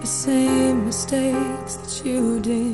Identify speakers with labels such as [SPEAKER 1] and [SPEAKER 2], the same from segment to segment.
[SPEAKER 1] same mistakes that you did.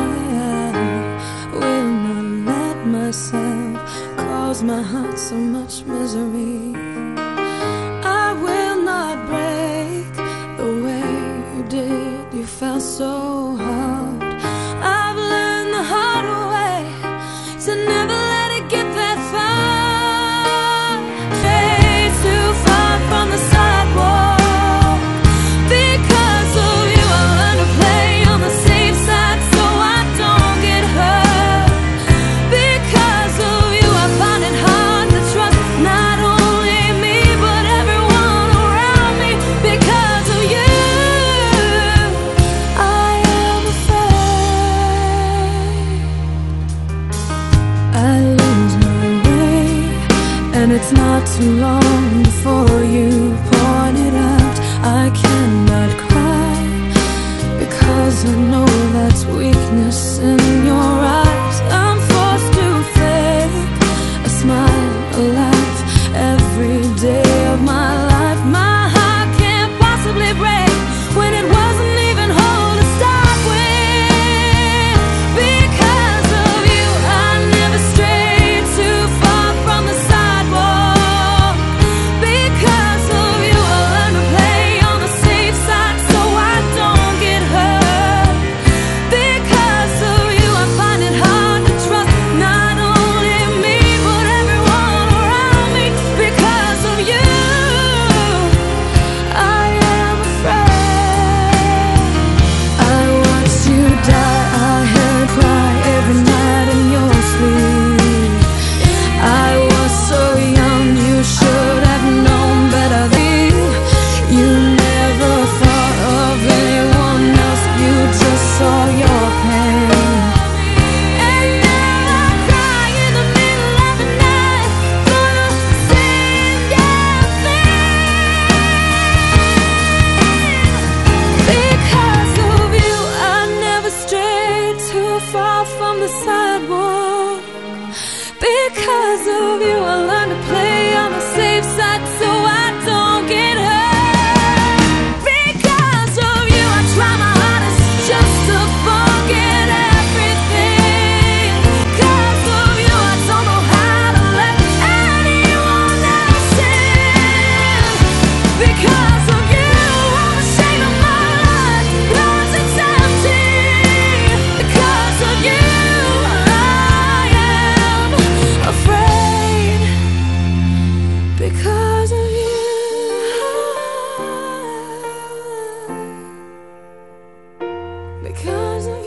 [SPEAKER 1] I will not let myself cause my heart so much misery. I will not break the way you did. You fell so hard. I've learned the hard way to never let it get that far. Stray too far from the sidewalk. Because of you, I learned to play on the safe side so I don't get hurt. Because of you, I find it hard to trust not only me but everyone around me. Because of you, I am afraid I lose my way, and it's not too long before you point it out. I cannot cry because I know that's weakness in your eyes. I'm forced to fake a smile, a laugh every day of my life. My heart can't possibly break when it wasn't even whole to start with. Because of you, I never strayed too far from the sidewalk. Because of you, I learned to play on the safe side so I don't get hurt. Because of you, I find it hard to trust not only me but everyone around me. Because of you, I am afraid. I watched you die, I heard cry every night in your sleep. I was so young, you should have known better then. You never thought of anyone else, you just saw your pain. And now I cry in the middle of the night for the same damn thing. Because of you, I never strayed too far from the sidewalk. Because of you, I learned to play on the safe side so I don't get hurt. Because of you, I try my hardest just to forget everything. Because of you, I don't know how to let anyone else in. Because of you, I'm ashamed of my life, 'cause it's empty. Because of you, I am afraid. Because of you, because of